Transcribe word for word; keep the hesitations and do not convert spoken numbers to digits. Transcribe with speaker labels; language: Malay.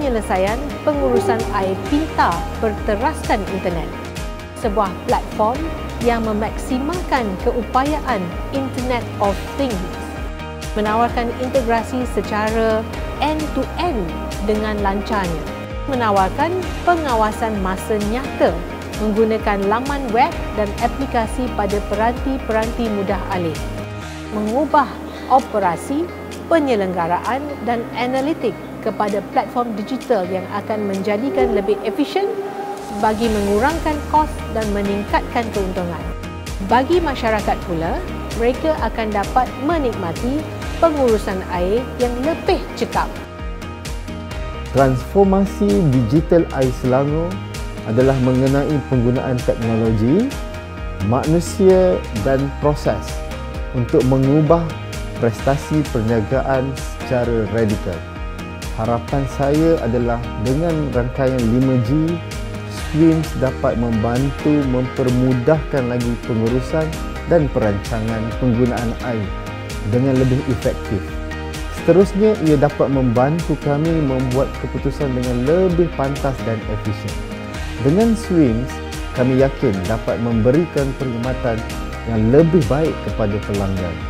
Speaker 1: penyelesaian pengurusan air pintar berteraskan internet. Sebuah platform yang memaksimalkan keupayaan Internet of Things, menawarkan integrasi secara end-to-end dengan lancarnya, menawarkan pengawasan masa nyata menggunakan laman web dan aplikasi pada peranti-peranti mudah alih, mengubah operasi, penyelenggaraan dan analitik kepada platform digital yang akan menjadikan lebih efisien bagi mengurangkan kos dan meningkatkan keuntungan. Bagi masyarakat pula, mereka akan dapat menikmati pengurusan air yang lebih cekap.
Speaker 2: Transformasi digital air Selangor adalah mengenai penggunaan teknologi, manusia dan proses untuk mengubah prestasi perniagaan secara radikal. Harapan saya adalah dengan rangkaian lima G, Swims dapat membantu mempermudahkan lagi pengurusan dan perancangan penggunaan air dengan lebih efektif. Seterusnya, ia dapat membantu kami membuat keputusan dengan lebih pantas dan efisien. Dengan Swims, kami yakin dapat memberikan perkhidmatan yang lebih baik kepada pelanggan.